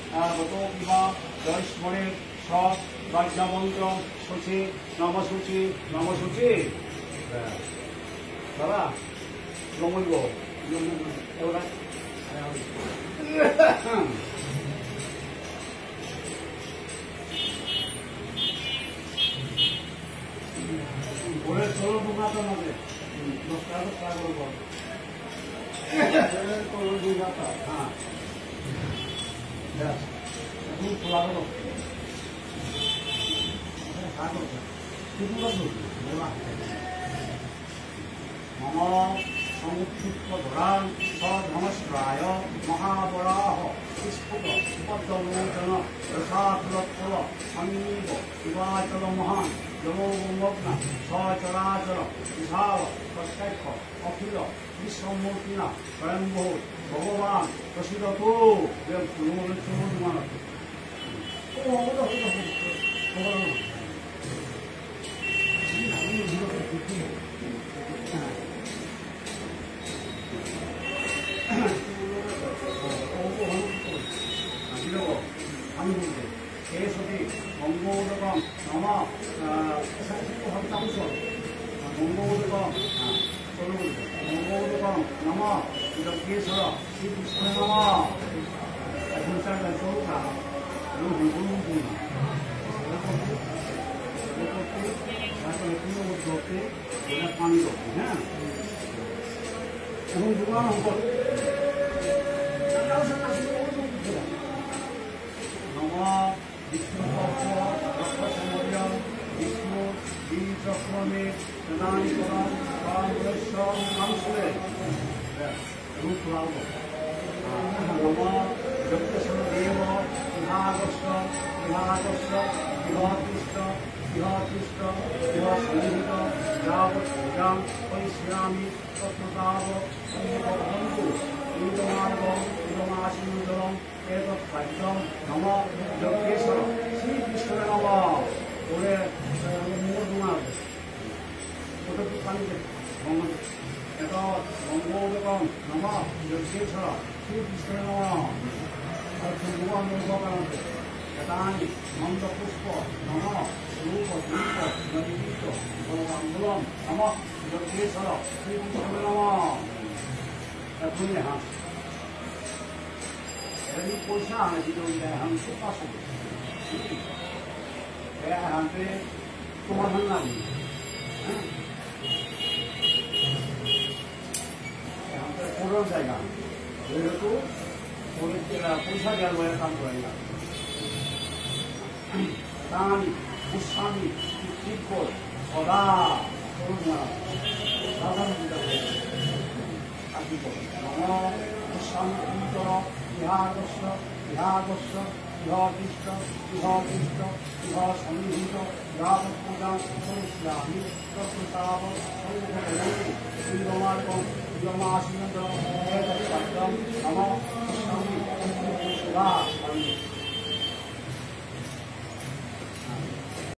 গত কিবা জয়স্মরে সব রাজ্যমন্ত্র সূচি নমসূচি নমসূচি দাদা নমইব এবার ওরে চলো তোমাদের মধ্যে নমস্কার করবো হ্যাঁ এখন খোলা হলো মম সংক্ষিপ্ত ধরান সধমস্রায় মহাবরাহ স্ফুট উপদ্রমোচন রসাতুলত্তর সন্নিব শিবাচল মহান যমোমগ্ন সচরাচর বিশাল প্রত্যক্ষ অখিল বিশ্বমূর্তিনা স্বয়ম্ভূ ভগবান প্রসিদ্ধ আমি বলতে এ সতী মঙ্গোদকম নম হত্যাংশ মঙ্গোদকম চলো বলতে মঙ্গোদকম নম যজ্ঞেশ্বর শ্রীকৃষ্ণ নম এখন চার চৌকা পানি করতে হ্যাঁ এখন দোকান অঙ্ক विष्णु विष्णु बीजक्रमे रूप लाभ नम यज्ञदेव विभागस्थ विभागस्थ विभातिष्ठ विभातिष्ठ विभासंहित यावत्यां परिश्रामी तत्ताव बंधु इंद्रमार्ग इंद्रमासिंदरम एतत्पाद्यम नम यज्ञेश्वर श्रीकृष्ण नम ओरे मूर्धमार्ग ওটা কি পানিতে এত মঙ্গোদকম নম যজ্ঞেশ্বর শ্রীকৃষ্ণ নম আর ভগবান ভগবানতে এতানি মন্ত্রপুষ্প নম রূপ দীপ নদীত ভগবান নম যজ্ঞেশ্বর শ্রীকৃষ্ণ নম এখন হ্যাঁ यदि पैसा हमें दिलो हम से पास हो गया हम पे तुम्हारा ना भी हम पे पूरा जाएगा ये तो पूरे तेरा पैसा क्या हुआ काम करेगा तानी उस्सानी ठीक को सदा पूर्ण साधन दिया आदि को नमो उस्सानी इंद्र विभागस्थ विभागस्थ विभातिष्ठ विभातिष्ठ विभासंहित यावत्पूजा परिश्रामी तत्ताव इंद्रमार्गम इंद्रमासिंदरम एतत्पाद्यम नम